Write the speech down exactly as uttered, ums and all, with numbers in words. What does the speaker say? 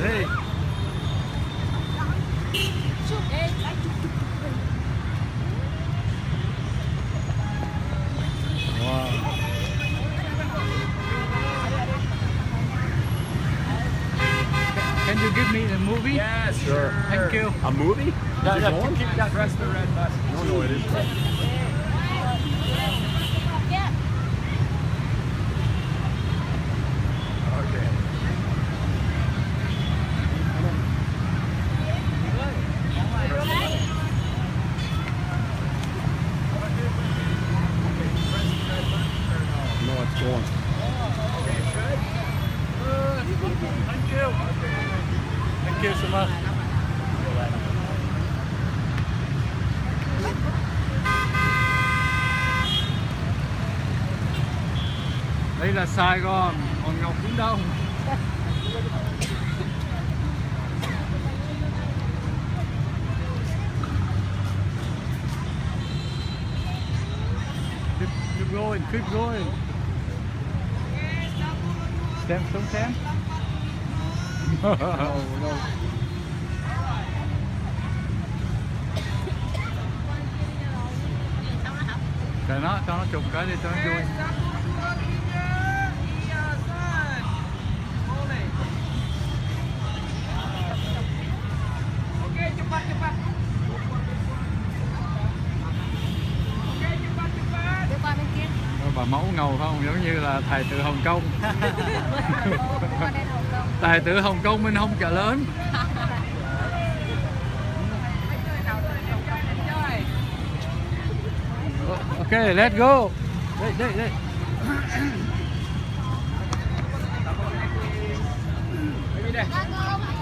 Hey. Wow. Can you give me the movie? Yes, sure. Thank you. A movie? Yeah, Is it yeah, going? keep that. Press the red button. No, no, it is. Okay. No, it's going. Okay, good. Thank you. Thank you so much. Đây là Sài Gòn, còn Ngọc Viễn Đông. Keep, keep going, keep going. Xem xuống xem. No, no. Cho nó, cho nó chụp cái đi cho nó vui. Bà mẫu ngầu không, giống như là thầy từ Hồng Kông. Thầy từ Hồng Kông bên hông chợ lớn. Ok, let's go. Đây, đây, đây. Maybe there.